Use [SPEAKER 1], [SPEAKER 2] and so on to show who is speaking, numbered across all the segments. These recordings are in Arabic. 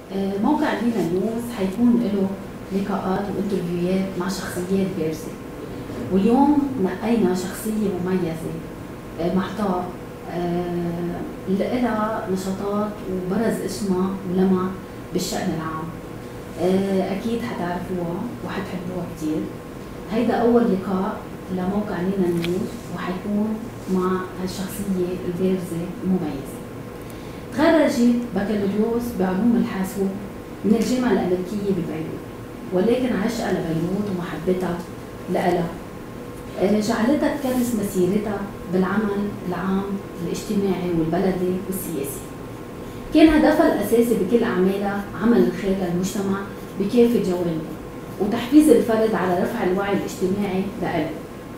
[SPEAKER 1] موقع لينا نيوز حيكون له لقاءات وانترفيوهات مع شخصيات بارزة، واليوم نقينا شخصية مميزة محتوى لها نشاطات وبرز اسمها ولمع بالشأن العام. أكيد حتعرفوها وحتحبوها كتير. هيدا أول لقاء لموقع لينا نيوز وحيكون مع هالشخصية البارزة المميزة. تخرجت بكالوريوس بعلوم الحاسوب من الجامعة الأمريكية ببيروت، ولكن عشقها لبيروت ومحبتها لها جعلتها تكرس مسيرتها بالعمل العام الاجتماعي والبلدي والسياسي. كان هدفها الأساسي بكل أعمالها عمل الخير للمجتمع بكافة جوانبه وتحفيز الفرد على رفع الوعي الاجتماعي لإله.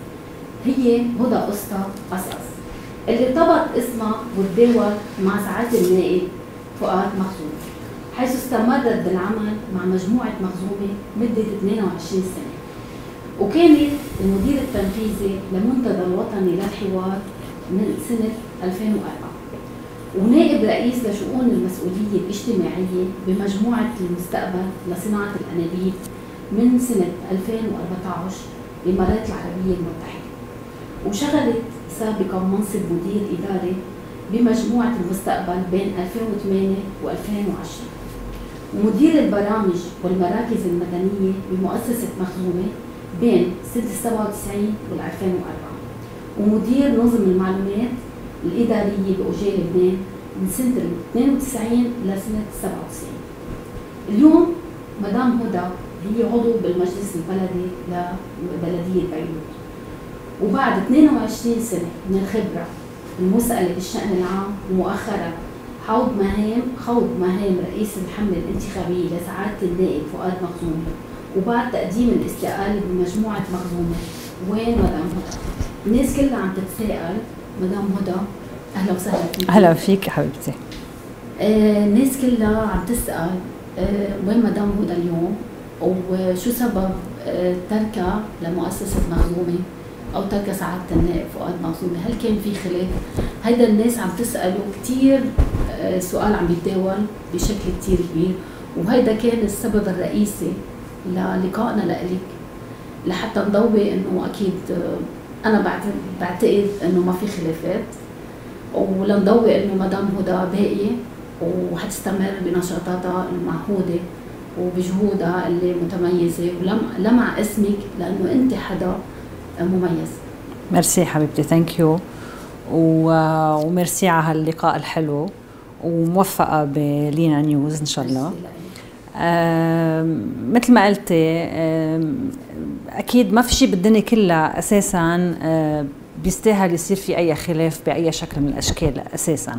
[SPEAKER 1] هي هدى قسطى قصص اللي ارتبط اسمها وتداول مع سعادة النائب فؤاد مخزومي، حيث استمرت بالعمل مع مجموعة مخزومي مدة 22 سنة، وكانت المدير التنفيذي لمنتدى الوطني للحوار من سنة 2004، ونائب رئيس لشؤون المسؤولية الاجتماعية بمجموعة المستقبل لصناعة الأنابيب من سنة 2014 بالإمارات العربية المتحدة، وشغلت سابقا منصب مدير إداري بمجموعة المستقبل بين 2008 و2010، ومدير البرامج والمراكز المدنية بمؤسسة مخزومة بين سنة 97 و2004، ومدير نظم المعلومات الإدارية بأوجيل لبنان من سنة 92 لسنة 97. اليوم مدام هدى هي عضو بالمجلس البلدي لبلدية بيروت، وبعد 22 سنة من الخبرة المسألة بالشأن العام، ومؤخرا خوض مهام رئيس الحملة الانتخابية لسعادة النائب فؤاد مخزومي، وبعد تقديم الاستقالة بمجموعة مخزومة. وين مدام هدى؟ الناس كلها عم تتساءل. مدام هدى أهلا وسهلا فيك.
[SPEAKER 2] أهلا فيك حبيبتي.
[SPEAKER 1] الناس كلها عم تسأل وين مدام هدى اليوم، وشو سبب تركها لمؤسسة مخزومة أو ترك سعادة النائب فؤاد مخزومي؟ هل كان في خلاف؟ هيدا الناس عم تسأله كتير، سؤال عم يتداول بشكل كتير كبير، وهيدا كان السبب الرئيسي للقائنا لإلك، لحتى نضوي إنه أكيد أنا بعتقد إنه ما في خلافات، ولنضوي إنه مدام هدى باقية وحتستمر بنشاطاتها المعهودة وبجهودها اللي متميزة، ولمع اسمك لأنه أنت حدا مميز.
[SPEAKER 2] ميرسي حبيبتي، ثانك يو، وميرسي على هاللقاء الحلو، وموفقة بلينا نيوز إن شاء الله. مثل ما قلتي، أكيد ما في شيء بالدنيا كلها أساساً بيستاهل يصير في أي خلاف بأي شكل من الأشكال أساساً.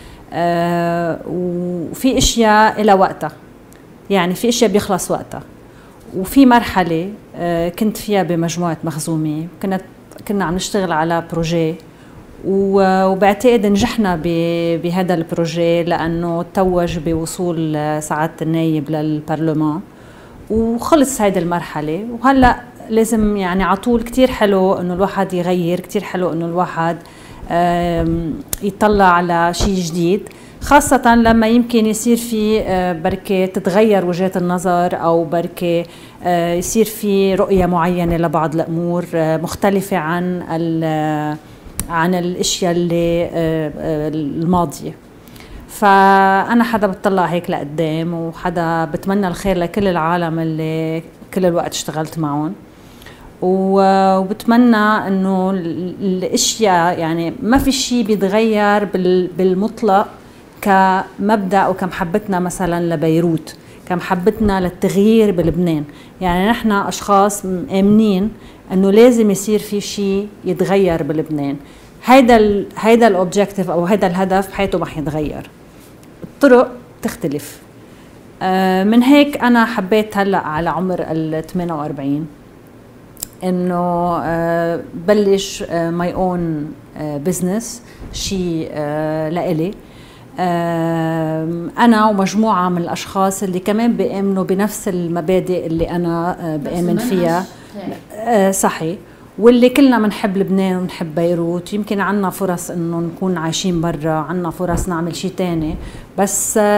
[SPEAKER 2] وفي أشياء إلى وقتها، يعني في أشياء بيخلص وقتها، وفي مرحلة كنت فيها بمجموعة مخزومي، كنا عم نشتغل على بروجي، وبعتقد نجحنا بهذا البروجي لأنه توج بوصول سعادة النايب للبرلمان، وخلص هيدي المرحلة. وهلأ لازم يعني عطول كتير حلو إنه الواحد يغير، كتير حلو إنه الواحد يطلع على شيء جديد، خاصة لما يمكن يصير في بركة تتغير وجهات النظر، أو بركة يصير في رؤية معينة لبعض الأمور مختلفة عن الاشياء اللي الماضيه. فانا حدا بتطلع هيك لقدام، وحدا بتمنى الخير لكل العالم اللي كل الوقت اشتغلت معهم، وبتمنى انه الاشياء يعني ما في شيء بيتغير بالمطلق كمبدا وكمحبتنا مثلا لبيروت، كمحبتنا للتغيير بلبنان. يعني نحن اشخاص مآمنين انه لازم يصير في شيء يتغير بلبنان. هيدا الاوبجيكتيف او هيدا الهدف بحياته ما حيتغير، الطرق تختلف. من هيك انا حبيت هلا على عمر ال 48 انه بلش ماي اون بزنس، شيء لإلي انا ومجموعه من الاشخاص اللي كمان بيامنوا بنفس المبادئ اللي انا بامن فيها. صحيح، واللي كلنا بنحب لبنان ونحب بيروت. يمكن عنا فرص انه نكون عايشين برا، عنا فرص نعمل شيء تاني، بس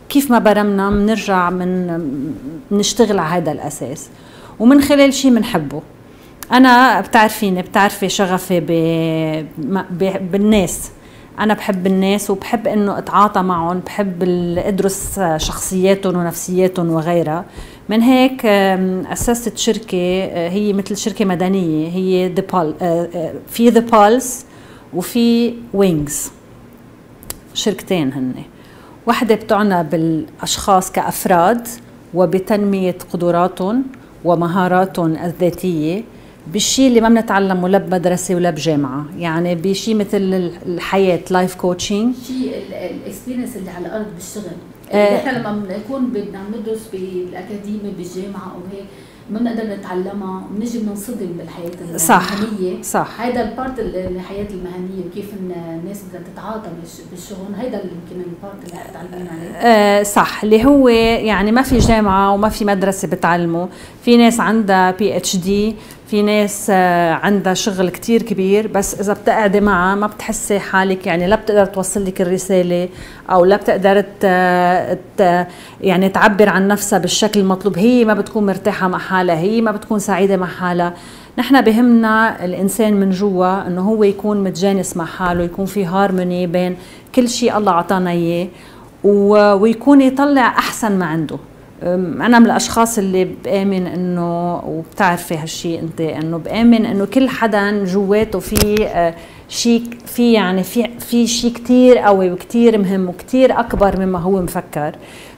[SPEAKER 2] كيف ما برمنا بنرجع بنشتغل على هذا الأساس، ومن خلال شيء بنحبه. أنا بتعرفي شغفي بالناس. أنا بحب الناس وبحب إنه أتعاطى معهم، بحب أدرس شخصياتهم ونفسياتهم وغيرها. من هيك أسست شركة هي مثل شركة مدنية، هي في The Pulse وفي Wings، شركتين هن. واحدة بتعنى بالأشخاص كأفراد وبتنمية قدراتهم ومهاراتهم الذاتية بالشيء اللي ما بنتعلمه لا بمدرسة ولا بجامعة، يعني بشيء مثل الحياة، لايف كوتشنج،
[SPEAKER 1] شيء الاكسبيرينس اللي على الأرض بالشغل. احنا لما بنكون بدنا ندرس بالأكاديمية بالجامعة أو هيك ما بنقدر نتعلمها، بنجي بننصدم بالحياة المهنية.
[SPEAKER 2] صح.
[SPEAKER 1] هيدا البارت الحياة المهنية وكيف الناس بدها تتعاطى بالشغل، هيدا يمكن البارت اللي تعلمنا عليه.
[SPEAKER 2] صح، اللي هو يعني ما في جامعة وما في مدرسة بتعلمه. في ناس عندها PhD، في ناس عندها شغل كتير كبير، بس إذا بتقعدي معها ما بتحسي حالك، يعني لا بتقدر توصل لك الرسالة أو لا بتقدر يعني تعبر عن نفسها بالشكل المطلوب. هي ما بتكون مرتاحة مع حالها، هي ما بتكون سعيدة مع حالها. نحن بهمنا الإنسان من جوا إنه هو يكون متجانس مع حاله، يكون في هارموني بين كل شيء الله عطانا إياه، ويكون يطلع أحسن ما عنده. أنا من الأشخاص اللي بآمن إنه، وبتعرفي هالشيء أنت، إنه بآمن إنه كل حدا جواته في شيء، في شيء كتير قوي وكتير مهم وكتير أكبر مما هو مفكر.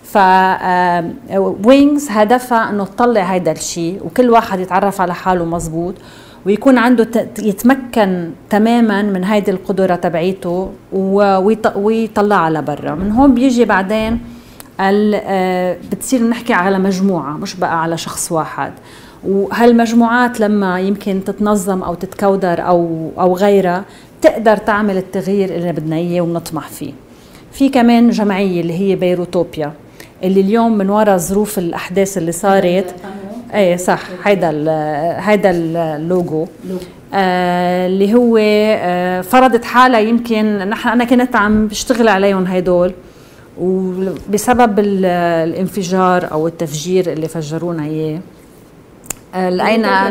[SPEAKER 2] وينجز هدفها إنه تطلع هيدا الشيء، وكل واحد يتعرف على حاله مزبوط ويكون عنده يتمكن تماما من هيدي القدرة تبعيته ويطلعها لبرا. من هون بيجي بعدين بتصير نحكي على مجموعة، مش بقى على شخص واحد. وهالمجموعات لما يمكن تتنظم أو تتكودر أو غيرها تقدر تعمل التغيير اللي بدنا إياه ونطمح فيه. في كمان جمعية اللي هي بيروتوبيا، اللي اليوم من وراء ظروف الأحداث اللي صارت، ايه صح، هيدا اللوجو اللي هو فرضت حالها. يمكن أنا كنت عم بشتغل عليهم هيدول، وبسبب الانفجار او التفجير اللي فجرونا اياه لقينا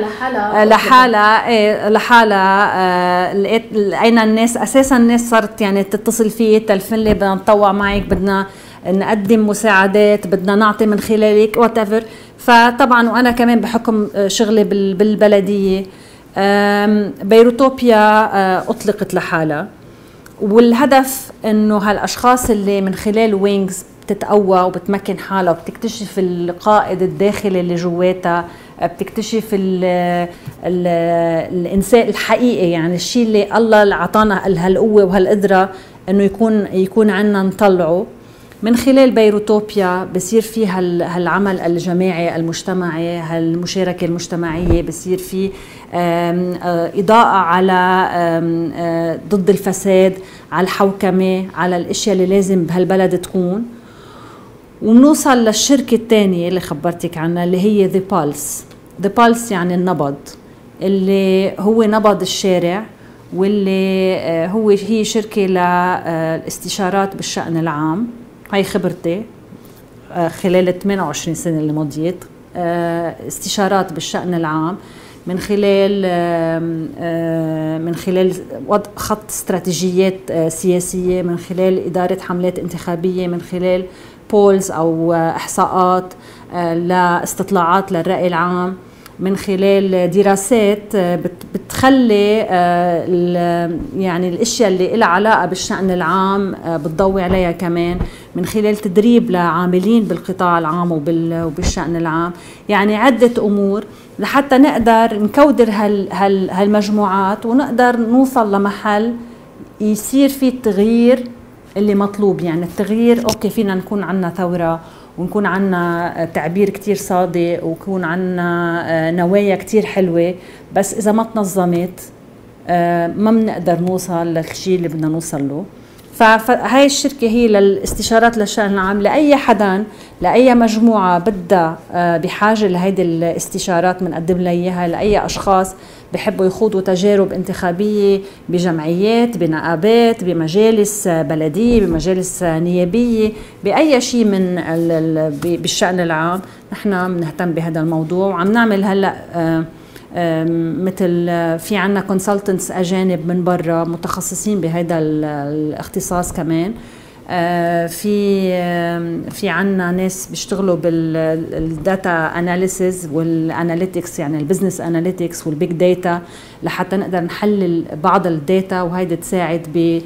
[SPEAKER 2] لحالها لقينا الناس اساسا، الناس صارت يعني تتصل فيه، تلفن لي بدنا نطوع معك، بدنا نقدم مساعدات، بدنا نعطي من خلالك وات ايفر. فطبعا وانا كمان بحكم شغلي بالبلديه بيروتوبيا اطلقت لحالها، والهدف انه هالاشخاص اللي من خلال وينجز بتتقوى وبتمكن حالها وبتكتشف القائد الداخلي اللي جواتها، بتكتشف الانسان الحقيقي، يعني الشيء اللي الله عطانا هالقوه وهالقدره انه يكون عندنا نطلعه. من خلال بيروتوبيا بصير في هالعمل الجماعي المجتمعي، هالمشاركة المجتمعية، بصير في إضاءة على ضد الفساد، على الحوكمة، على الاشياء اللي لازم بهالبلد تكون. وبنوصل للشركة الثانية اللي خبرتك عنها اللي هي The Pulse. The Pulse يعني النبض، اللي هو نبض الشارع، واللي هي شركة للاستشارات بالشأن العام. هاي خبرتي خلال 28 سنة اللي مضيت، استشارات بالشأن العام من خلال وضع خط استراتيجيات سياسية، من خلال إدارة حملات انتخابية، من خلال بولز أو إحصاءات لاستطلاعات للرأي العام، من خلال دراسات بتخلي يعني الاشياء اللي لها علاقه بالشأن العام بتضوي عليها كمان، من خلال تدريب لعاملين بالقطاع العام وبالشأن العام. يعني عده امور لحتى نقدر نكودر هالمجموعات ونقدر نوصل لمحل يصير فيه التغيير اللي مطلوب. يعني التغيير اوكي، فينا نكون عنا ثوره ونكون عنا تعبير كتير صادق ويكون عنا نوايا كتير حلوة، بس إذا ما تنظمت ما بنقدر نوصل للشيء اللي بدنا نوصل له. فهاي الشركة هي للاستشارات للشأن العام، لأي حدا، لأي مجموعة بدها بحاجة لهيدي الاستشارات بنقدم لها إياها، لأي أشخاص بحبوا يخوضوا تجارب انتخابية بجمعيات، بنقابات، بمجالس بلدية، بمجالس نيابية، بأي شيء من بالشأن العام. نحن بنهتم بهذا الموضوع، وعم نعمل هلأ مثل في عنا كونسلتنتس أجانب من برا متخصصين بهذا الاختصاص كمان. في عنا ناس بيشتغلوا بالداتا اناليسيز والاناليتكس، يعني البزنس اناليتكس والبيج داتا، لحتى نقدر نحلل بعض الداتا وهيدا تساعد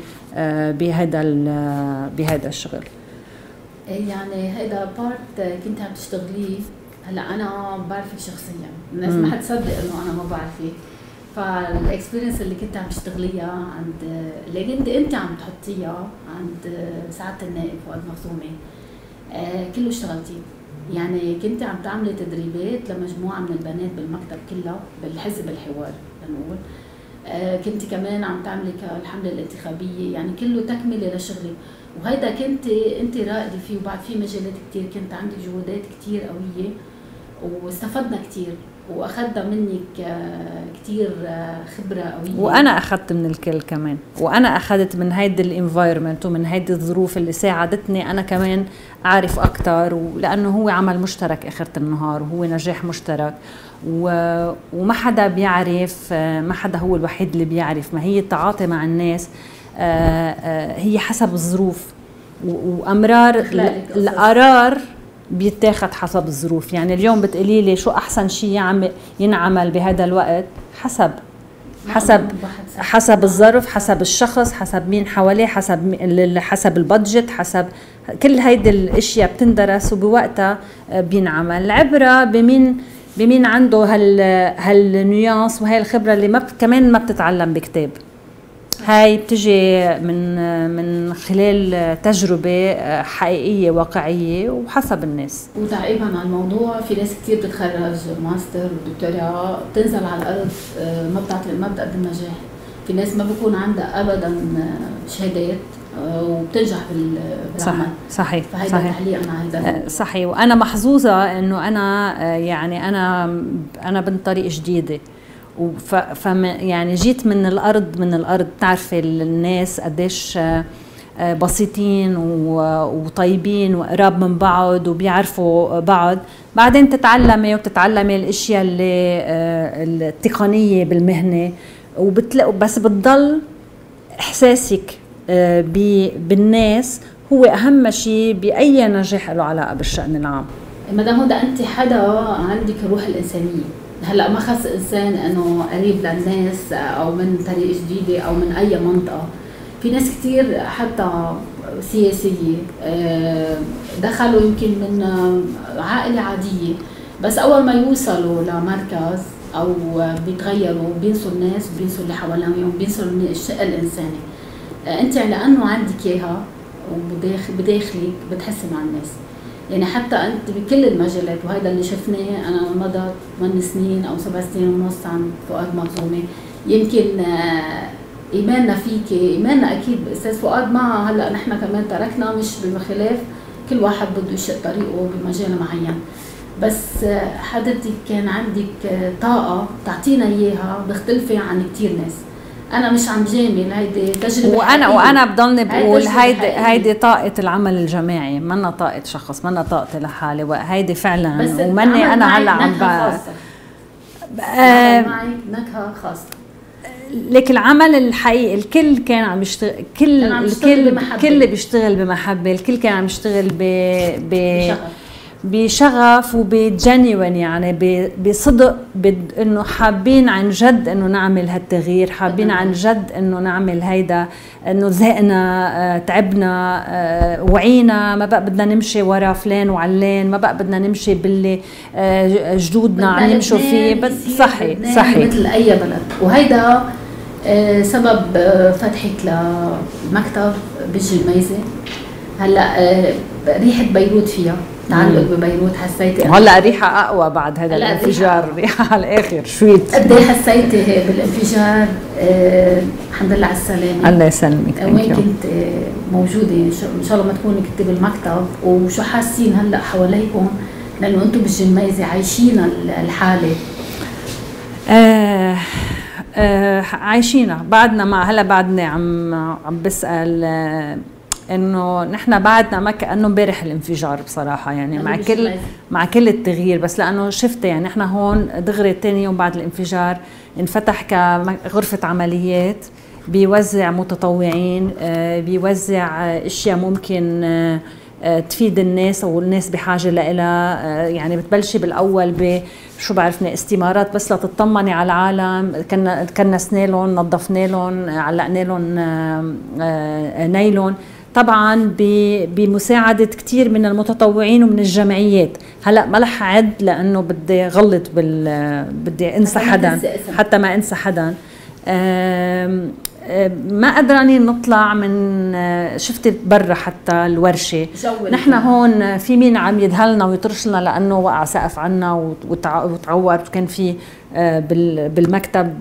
[SPEAKER 2] بهذا الشغل.
[SPEAKER 1] يعني هيدا بارت كنت عم تشتغليه. هلا انا بعرفك شخصيا، الناس ما حتصدق انه انا ما بعرفك. فالاكسبيرينس اللي كنت عم تشتغليها عند اللي انت عم تحطيها عند سعاده النائب فؤاد مخزومي، كله اشتغلتيه. يعني كنت عم تعملي تدريبات لمجموعه من البنات بالمكتب كلها بالحزب الحوار لنقول. كنت كمان عم تعملي الحمله الانتخابيه، يعني كله تكمله لشغلك. وهيدا كنت انت رائده فيه، وبعد في مجالات كثير كنت عندك جهودات كثير قويه، واستفدنا كثير واخذنا منك كثير خبره قويه.
[SPEAKER 2] وانا اخذت من الكل كمان، وانا اخذت من هيدي الانفايرمنت ومن هيدي الظروف اللي ساعدتني انا كمان اعرف اكثر، لانه هو عمل مشترك اخره النهار وهو نجاح مشترك، وما حدا بيعرف، ما حدا هو الوحيد اللي بيعرف. ما هي التعاطي مع الناس هي حسب الظروف، وامرار القرار بيتاخد حسب الظروف. يعني اليوم بتقولي لي شو احسن شيء ينعمل بهذا الوقت، حسب الظرف، حسب الشخص، حسب مين حواليه، حسب البادجت، حسب كل هيدي الاشياء بتندرس وبوقتها بينعمل. العبره بمين عنده هالنيانس وهي الخبره اللي كمان ما بتتعلم بكتاب. هاي بتجي من خلال تجربة حقيقية واقعية وحسب الناس.
[SPEAKER 1] وتعقيبا على الموضوع، في ناس كتير بتتخرج ماستر ودكتوراه بتنزل على الأرض ما بتقدم نجاح. في ناس ما بيكون عندها أبدا شهادات وبتنجح بالعمل.
[SPEAKER 2] صحيح.
[SPEAKER 1] فهيدا تعليقا على هذا.
[SPEAKER 2] صحيح. وأنا محظوظة إنه أنا يعني أنا بنت طريق جديدة، يعني جيت من الأرض. تعرفي الناس قديش بسيطين وطيبين وقراب من بعض وبيعرفوا بعض. بعدين تتعلمي الاشياء التقنية بالمهنة، بس بتضل احساسك بالناس هو اهم شيء باي نجاح له علاقة بالشأن العام.
[SPEAKER 1] مدام هدى، انت حدا عندك الروح الانسانية. هلا ما خص انسان انه قريب للناس او من طريق جديده او من اي منطقه. في ناس كثير حتى سياسيه دخلوا يمكن من عائله عاديه، بس اول ما يوصلوا لمركز او بيتغيروا، بينسوا الناس، بينسوا اللي حواليهم، بينسوا الشق الانساني. انت لانه عندك اياها وبداخلك بتحسي مع الناس. يعني حتى انت بكل المجالات، وهذا اللي شفناه. انا مضت 8 سنين او 7 سنين ونص عن فؤاد مخزومي. يمكن ايماننا فيك، ايماننا اكيد باستاذ فؤاد. ما هلا نحن كمان تركنا، مش بخلاف، كل واحد بده يشق طريقه بمجال معين. بس حضرتك كان عندك طاقه تعطينا اياها مختلفه عن كثير ناس. انا مش عم جامل، هيدي تجربه
[SPEAKER 2] وانا بضلني بقول هيدي طاقه العمل الجماعي، منا طاقه شخص، منا طاقتي لحالي، وهيدي فعلا. ومني انا هلا عم معي نكهه خاصه. لك العمل الحقيقي الكل كان عم يشتغل، الكل بيشتغل بمحبه، الكل كان عم يشتغل بشغف وبجنون، يعني بصدق، انه حابين عن جد انه نعمل هالتغيير، حابين عن جد انه نعمل هيدا، انه زهقنا، تعبنا، وعينا، ما بقى بدنا نمشي ورا فلان وعلان، ما بقى بدنا نمشي باللي جدودنا عم يمشوا فيه. صحيح
[SPEAKER 1] مثل اي بلد. وهيدا سبب فتحك لمكتب بالجميزة. هلا ريحة بيروت فيها تعلق ببيروت، حسيتي؟
[SPEAKER 2] هلا ريحه اقوى بعد هذا الانفجار، ريحه على الاخر شويت.
[SPEAKER 1] قد ايه حسيتي بالانفجار؟ الحمد لله على السلامه.
[SPEAKER 2] الله يسلمك.
[SPEAKER 1] وين كنت موجوده؟ ان شاء الله ما تكوني كنت بالمكتب. وشو حاسين هلا حواليكم، لانه انتم بالجميزه عايشين الحاله؟
[SPEAKER 2] عايشينها بعدنا. هلا بعدني عم بسأل انه نحن بعدنا ما كأنه امبارح الانفجار بصراحة، يعني مع كل التغيير، بس لأنه شفت يعني نحن هون دغري تاني يوم بعد الانفجار انفتح كغرفة عمليات، بيوزع متطوعين، بيوزع اشياء ممكن تفيد الناس والناس بحاجة لها. يعني بتبلشي بالأول شو بعرفنا استمارات بس لتطمني على العالم، كنسنا لهم، نظفنا لهم، علقنا لهم نايلون، طبعا بمساعدة كتير من المتطوعين ومن الجمعيات. هلا ما رح أعد لأنه بدي غلط بدي أنسى حدا، حتى ما أنسى حدا. ما قدرانين نطلع من شفت برا حتى الورشة. نحن هون في مين عم يدهلنا ويطرشنا لأنه وقع سقف عنا وتعور. كان في بالمكتب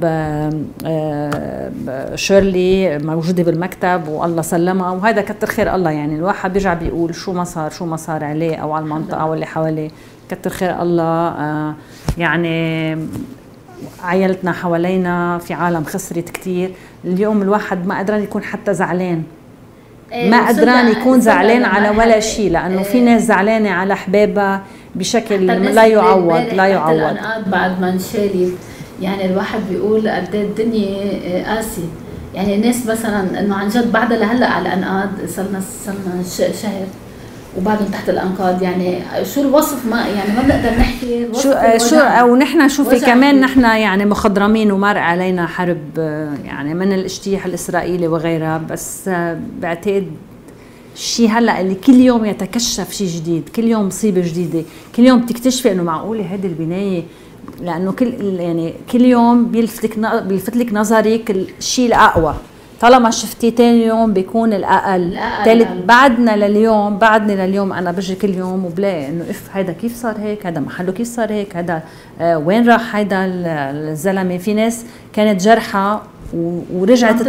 [SPEAKER 2] شيرلي موجودة بالمكتب والله سلمها، وهذا كتر خير الله. يعني الواحد بيرجع بيقول شو ما صار عليه أو على المنطقة واللي حواليه، كتر خير الله. يعني عائلتنا حوالينا في عالم خسرت كتير. اليوم الواحد ما قدران يكون حتى زعلان، ما قدران يكون زعلان على ولا شيء، لأنه في ناس زعلانة على حبابها بشكل لا يعوض.
[SPEAKER 1] بعد ما انشالت يعني الواحد بيقول قد ايه الدنيا قاسي. يعني الناس مثلا انه عن جد بعدها لهلا على الانقاض، صرنا شهر وبعدهم تحت الانقاض. يعني شو الوصف، ما يعني ما بنقدر نحكي
[SPEAKER 2] شو او نحن شوفي كمان نحن يعني مخضرمين ومر علينا حرب يعني من الاجتياح الاسرائيلي وغيرها، بس بعتقد شيء هلا اللي كل يوم يتكشف شيء جديد، كل يوم مصيبه جديده، كل يوم بتكتشفي انه معقوله هذه البنايه، لانه كل يوم بيلفت لك نظرك الشيء الاقوى. طالما شفتيه تاني يوم بيكون الأقل. ثالث بعدنا لليوم أنا بجي كل يوم وبلاقي إنه هيدا كيف صار هيك، هذا محله كيف صار هيك، هذا وين راح هيدا الزلمة. في ناس كانت جرحى ورجعت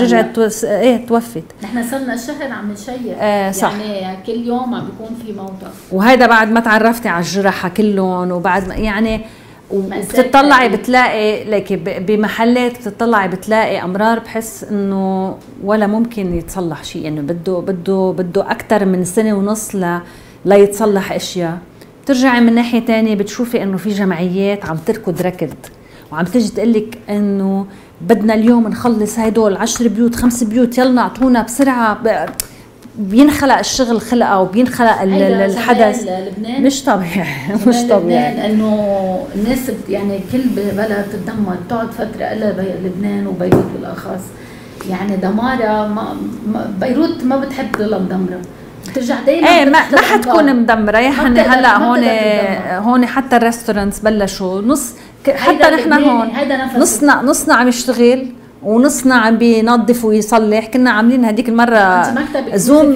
[SPEAKER 2] توفت.
[SPEAKER 1] نحن صرنا شهر عم نشيع
[SPEAKER 2] صح.
[SPEAKER 1] يعني كل يوم عم بيكون في موتى،
[SPEAKER 2] وهيدا بعد ما تعرفتي على الجرحى كلهم، وبعد ما يعني وبتطلعي بتلاقي لك بمحلات، بتطلعي بتلاقي امرار بحس انه ولا ممكن يتصلح شيء، انه بده اكثر من سنه ونص ليتصلح اشياء. بترجعي من ناحيه ثانيه بتشوفي انه في جمعيات عم تركض ركض وعم تيجي تقول لك انه بدنا اليوم نخلص هدول 10 بيوت 5 بيوت، يلا اعطونا بسرعه. بينخلق الشغل خلقه وبينخلق الحدث مش طبيعي. مش طبيعي
[SPEAKER 1] لانه الناس يعني كل بلد تدمر، بتقعد فتره الا لبنان وبيروت بالاخص يعني دمارة. بيروت ما بتحب تضلها مدمره، بترجع دايما
[SPEAKER 2] ما حتكون مدمره. يعني هلا هون حتى الريستورانتس بلشوا نص، حتى نحن هون نصنا عم يشتغل ونصنا عم بينظف ويصلح. كنا عاملين هديك المره زوم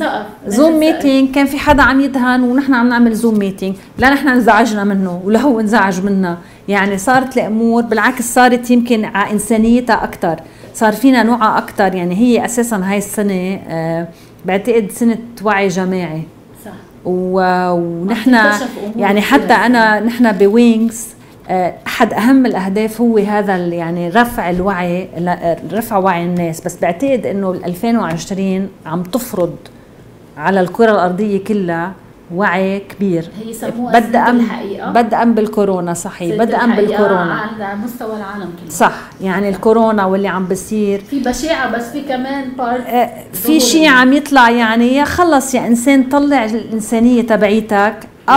[SPEAKER 2] ميتينج كان في حدا عم يدهن ونحن عم نعمل زوم ميتينج، لا نحن انزعجنا منه ولا هو انزعج منا. يعني صارت الامور بالعكس، صارت يمكن على انسانيتها اكثر، صار فينا نوعها اكثر. يعني هي اساسا هاي السنه بعتقد سنه وعي جماعي صح. ونحن يعني حتى نحن بوينجز أحد أهم الأهداف هو هذا يعني رفع الوعي، رفع وعي الناس. بس بعتقد إنه 2020 عم تفرض على الكرة الأرضية كلها وعي كبير.
[SPEAKER 1] هي سموها
[SPEAKER 2] بدءا بالكورونا. صحيح، بدءا بالكورونا
[SPEAKER 1] على مستوى العالم كله
[SPEAKER 2] صح. يعني الكورونا واللي عم بصير
[SPEAKER 1] في بشاعة، بس في كمان
[SPEAKER 2] في شيء عم يطلع. يعني يا خلص يا إنسان طلع الإنسانية تبعيتك،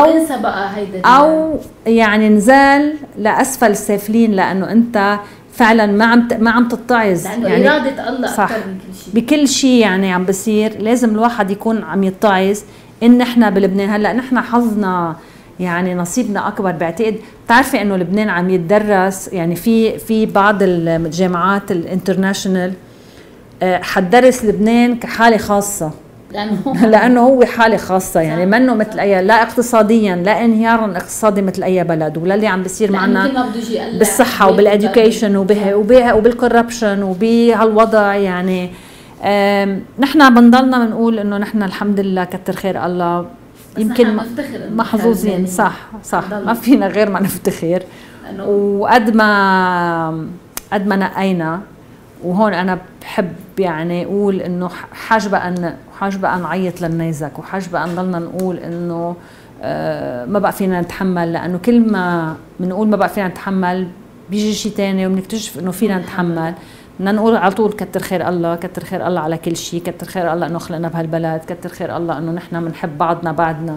[SPEAKER 2] أو يعني نزال لأسفل السافلين، لأنه أنت فعلا ما عم تتعظ.
[SPEAKER 1] يعني إرادة الله أكثر من كل شيء،
[SPEAKER 2] بكل شيء يعني عم بصير لازم الواحد يكون عم يتعظ. إن إحنا بلبنان هلأ نحن حظنا يعني نصيبنا أكبر. بعتقد بتعرفي إنه لبنان عم يتدرس، يعني في بعض الجامعات الانترناشنال حتدرس لبنان كحالة خاصة، لأنه هو حالة خاصة. يعني منه مثل أي، لا اقتصاديا لا انهيار اقتصادي مثل أي بلد، ولا اللي عم بيصير معنا بالصحة وبالإديوكيشن وبالكوربشن وبهالوضع. يعني نحن بنضلنا بنقول إنه نحن الحمد لله كتر خير الله، يمكن محظوظين. صح ما فينا غير ما نفتخر. وقد قد ما نقينا. وهون انا بحب يعني اقول انه حاج بقى نعيط للنيزك، وحاج بقى نضلنا نقول انه ما بقى فينا نتحمل، لانه كل ما بنقول ما بقى فينا نتحمل بيجي شيء ثاني وبنكتشف انه فينا نتحمل. بدنا نقول على طول كتر خير الله، كتر خير الله على كل شيء، كتر خير الله انه خلقنا بهالبلد، كتر خير الله انه نحن بنحب بعضنا بعدنا.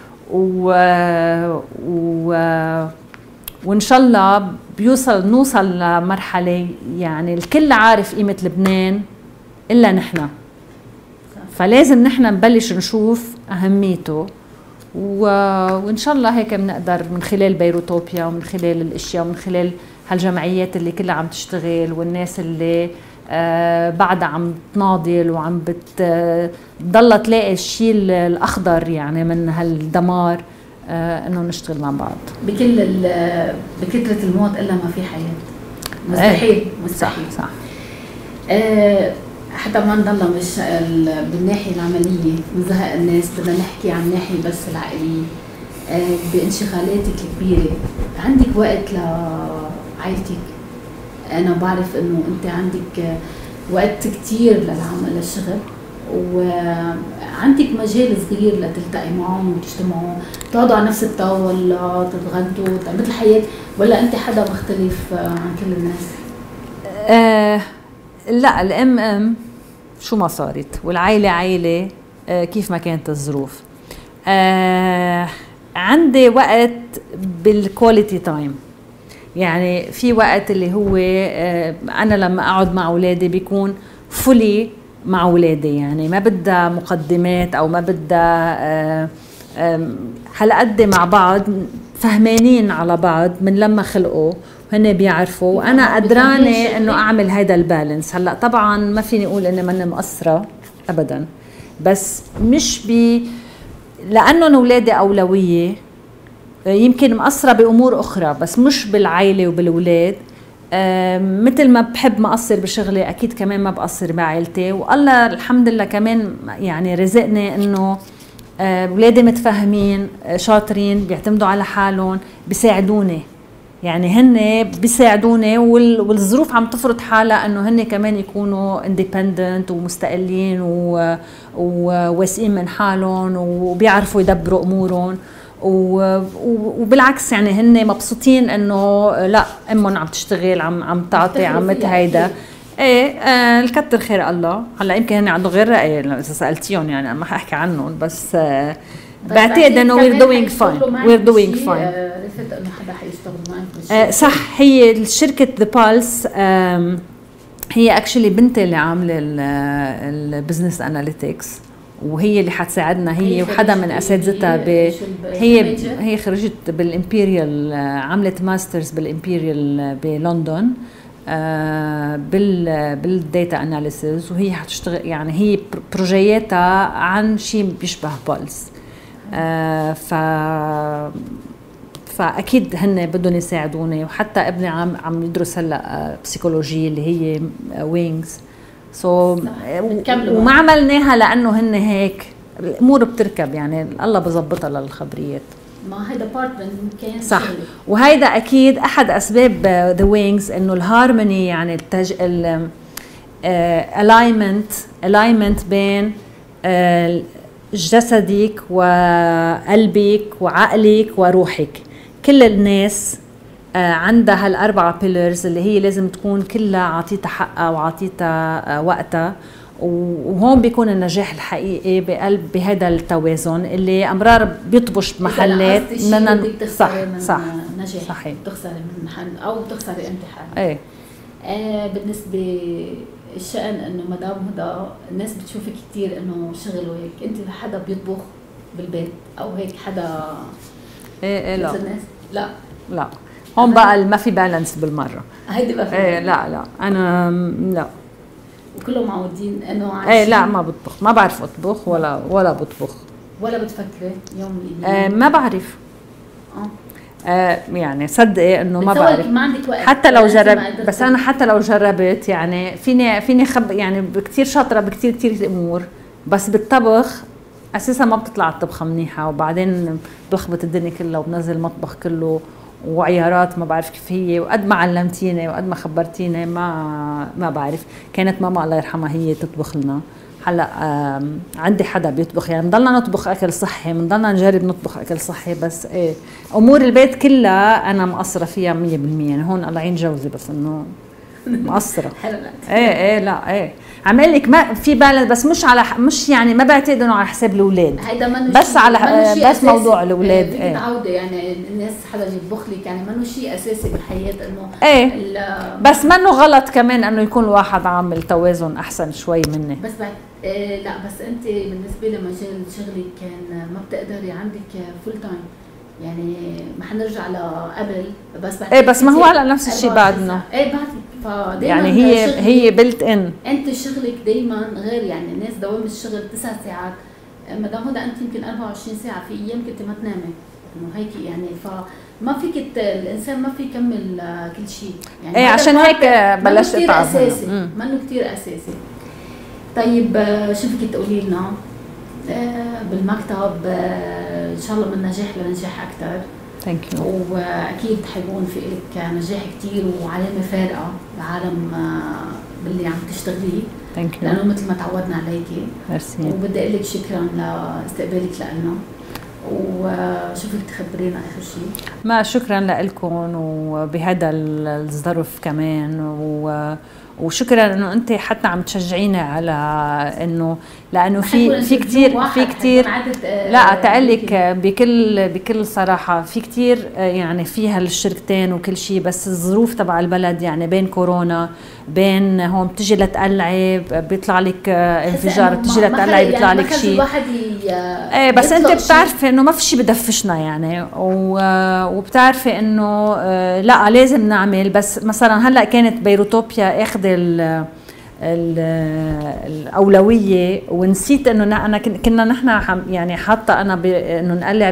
[SPEAKER 2] وان شاء الله نوصل لمرحله يعني الكل عارف قيمه لبنان الا نحن. فلازم نحن نبلش نشوف اهميته، وان شاء الله هيك بنقدر من خلال بيروتوبيا ومن خلال الاشياء ومن خلال هالجمعيات اللي كلها عم تشتغل والناس اللي بعدها عم تناضل وعم بتضلها تلاقي الشيء الاخضر يعني من هالدمار، انه نشتغل مع بعض.
[SPEAKER 1] بكثرة الموت الا ما في حياة. مستحيل مستحيل.
[SPEAKER 2] صح.
[SPEAKER 1] حتى ما نضلنا مش بالناحية العملية نزهق الناس، بدنا نحكي عن ناحية بس العائلية. بانشغالاتك الكبيرة عندك وقت لعائلتك؟ أنا بعرف إنه أنت عندك وقت كتير للعمل للشغل، وعندك مجال صغير لتلتقي معهم وتجتمعوا، تقعدوا على نفس الطاولة، تتغدوا، تعملوا الحياة، ولا أنت حدا مختلف عن كل الناس؟
[SPEAKER 2] لا، الام شو ما صارت والعائلة عائلة كيف ما كانت الظروف. عندي وقت بالكواليتي تايم، يعني في وقت اللي هو أنا لما أقعد مع أولادي بيكون فولي مع أولادي، يعني ما بدها مقدمات أو ما بدها هالقد مع بعض فهمانين على بعض من لما خلقوا، هن بيعرفوا وأنا قدرانة إنه أعمل هيدا البالانس. هلأ طبعا ما فيني أقول إني ماني مقصرة أبدا، بس مش لأنه أولادي أولوية، يمكن مقصرة بأمور أخرى بس مش بالعائلة وبالأولاد. مثل ما بحب ما أقصر بشغلي أكيد كمان ما بقصر بعائلتي، والله الحمد لله كمان يعني رزقني إنه أولادي متفاهمين شاطرين، بيعتمدوا على حالهم، بيساعدوني، يعني هن بيساعدوني والظروف عم تفرض حالها انه هن كمان يكونوا اندبندنت ومستقلين وواثقين من حالهم وبيعرفوا يدبروا امورهم، وبالعكس يعني هن مبسوطين انه لا امهم عم تشتغل، عم تعطي، عم هيدا. ايه الكتر خير الله. هلا يمكن هن عندهم غير رأي اذا سالتيهم، يعني ما حاحكي عنهم، بس بعتقد انه we're doing fine.
[SPEAKER 1] عرفت انه حدا حيشتغل معك
[SPEAKER 2] صح. هي شركة The Pulse هي اكشلي بنتي اللي عامله البزنس اناليتكس، وهي اللي حتساعدنا، هي وحدا من اساتذتها هي خرجت بالامبيريال، عملت ماسترز بالامبيريال بلندن بالداتا اناليسيز، وهي حتشتغل يعني هي بروجياتها عن شيء بيشبه بولس. فاكيد هن بدهم يساعدوني، وحتى ابني عم يدرس هلا بسيكولوجي اللي هي وينجز وما عملناها لانه هن هيك الامور بتركب، يعني الله بظبطها للخبريات.
[SPEAKER 1] ما هيدا بارت من كان
[SPEAKER 2] صح. وهيدا اكيد احد اسباب ذا وينجز انه الهارموني، يعني الاينمنت بين جسدك وقلبك وعقلك وروحك. كل الناس عندها هالأربعة بيلرز اللي هي لازم تكون كلها عطيتها حقها وعطيتها وقتها، وهون بيكون النجاح الحقيقي بهذا التوازن اللي أمرار بيطبش بمحلات.
[SPEAKER 1] صح
[SPEAKER 2] صح
[SPEAKER 1] نجاح،
[SPEAKER 2] صحيح،
[SPEAKER 1] بتخسري من حل أو بتخسري امتحان.
[SPEAKER 2] ايه
[SPEAKER 1] بالنسبة الشأن انه مدام هدى الناس بتشوفك كتير انه شغل وهيك، انت حدا بيطبخ بالبيت او هيك حدا؟
[SPEAKER 2] ايه لا
[SPEAKER 1] الناس لا
[SPEAKER 2] هون بقى ما في بالانس بالمره.
[SPEAKER 1] هيدي بقى
[SPEAKER 2] ايه لا انا لا،
[SPEAKER 1] وكلهم معودين انه
[SPEAKER 2] ايه لا ما بطبخ، ما بعرف اطبخ ولا بطبخ
[SPEAKER 1] ولا بتفكري يوم
[SPEAKER 2] ما بعرف. يعني صدقي انه ما بعرف،
[SPEAKER 1] ما عندك وقت
[SPEAKER 2] حتى لو جربت. بس انا حتى لو جربت يعني فيني يعني كثير شاطره بكثير امور، بس بالطبخ اساسا ما بتطلع الطبخه منيحه، وبعدين بلخبط الدنيا كلها وبنزل المطبخ كله وعيارات ما بعرف كيف هي، وقد ما علمتيني وقد ما خبرتيني ما بعرف. كانت ماما الله يرحمها هي تطبخ لنا. هلا عندي حدا بيطبخ، يعني بنضلنا نطبخ اكل صحي، بنضلنا نجرب نطبخ اكل صحي، بس ايه امور البيت كلها انا مقصره فيها 100%. يعني هون الله يعين جوزي، بس انه مقصره. ايه لا ايه عمل لك ما في بالانس، بس مش يعني ما بعتقد انه على حساب الاولاد، بس على بس موضوع الاولاد.
[SPEAKER 1] ايه متعوده يعني الناس حدا يطبخ لك، يعني منه شيء اساسي بالحياه انه
[SPEAKER 2] ايه بس منه غلط كمان انه يكون الواحد عامل توازن احسن شوي منه.
[SPEAKER 1] بس بعد لا بس انت بالنسبه لمجال شغلك كان ما بتقدري، عندك فول تايم، يعني ما حنرجع لقبل، بس
[SPEAKER 2] ايه بس ما هو على نفس الشيء بعدنا.
[SPEAKER 1] ايه بعد، فدايما
[SPEAKER 2] يعني هي بلت ان
[SPEAKER 1] انت شغلك دايما غير، يعني الناس دوام الشغل 9 ساعات، مدام هدى انت يمكن 24 ساعه، في ايام كنت ما تنامي انه هيك يعني، فما فيك الانسان ما في يكمل كل شيء يعني.
[SPEAKER 2] ايه عشان هيك بلشت
[SPEAKER 1] اتعب، منه كثير اساسي. طيب شو فيك تقولي لنا بالمكتب؟ ان شاء الله من نجاح لنجاح اكثر.
[SPEAKER 2] ثانك يو.
[SPEAKER 1] واكيد حيكون في لك نجاح كثير وعلامه فارقه بعالم باللي عم تشتغليه.
[SPEAKER 2] ثانك يو.
[SPEAKER 1] لانه مثل ما تعودنا عليكي.
[SPEAKER 2] ميرسي.
[SPEAKER 1] وبدي اقول لك شكرا لاستقبالك لنا. وشو فيك تخبرينا اخر شيء؟
[SPEAKER 2] ما شكرا لكم وبهذا الظرف كمان، وشكرا انه انت حتى عم تشجعينا على انه، لانه في كثير لا تقلك بكل صراحه، في كثير يعني فيها الشركتين وكل شيء، بس الظروف تبع البلد يعني بين كورونا، بين هون بتجي لتقلعي بيطلع لك انفجار، بتجي لتقلعي بيطلع لك شيء. ايه بس انت بتعرفي انه ما في شيء بدفشنا يعني، وبتعرفي انه لا لازم نعمل. بس مثلا هلا كانت بيروتوبيا اخذ الأولوية، ونسيت انه انا كنا نحن يعني حاطه انا انه نقلع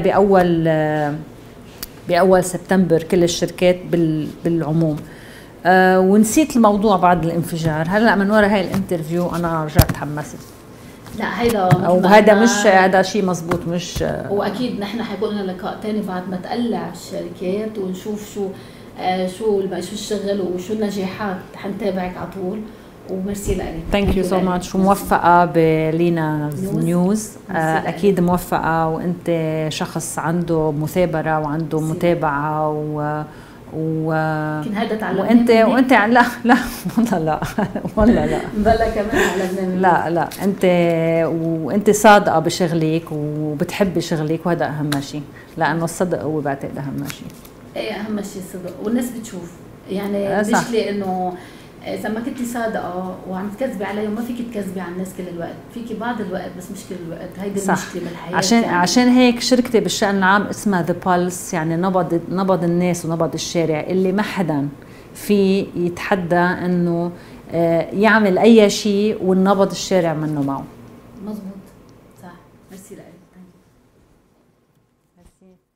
[SPEAKER 2] باول سبتمبر كل الشركات بالعموم، ونسيت الموضوع بعد الانفجار. هلا من وراء هاي الانترفيو انا رجعت تحمست.
[SPEAKER 1] لا هيدا
[SPEAKER 2] او هذا شيء مزبوط مش.
[SPEAKER 1] واكيد نحن حيكون لنا لقاء ثاني بعد ما تقلع الشركات ونشوف شو الشغل وشو النجاحات، حنتابعك على طول. وميرسي لك.
[SPEAKER 2] ثانك يو سو ماتش، وموفقه بلينا نيوز. اكيد موفقه، وانت شخص عنده مثابره وعنده متابعه
[SPEAKER 1] يمكن هذا تعلمناه
[SPEAKER 2] وانت لا والله لا
[SPEAKER 1] بلا كمان علمناه
[SPEAKER 2] لا وانت صادقه بشغلك وبتحبي شغلك، وهذا اهم شيء، لانه الصدق هو بعتقد اهم شيء.
[SPEAKER 1] ايه اهم شيء الصدق، والناس بتشوف يعني مش انه اذا ما كنتي صادقه وعم تكذبي عليهم، ما فيك تكذبي على الناس كل الوقت، فيكي بعض الوقت بس مش كل الوقت. هيدي المشكله بالحياه.
[SPEAKER 2] عشان هيك شركتي بالشأن العام اسمها ذا بالس، يعني نبض الناس ونبض الشارع، اللي ما حدا في يتحدى انه يعمل اي شيء والنبض الشارع منه معه.
[SPEAKER 1] مزبوط صح. ميرسي لك.
[SPEAKER 2] ميرسي.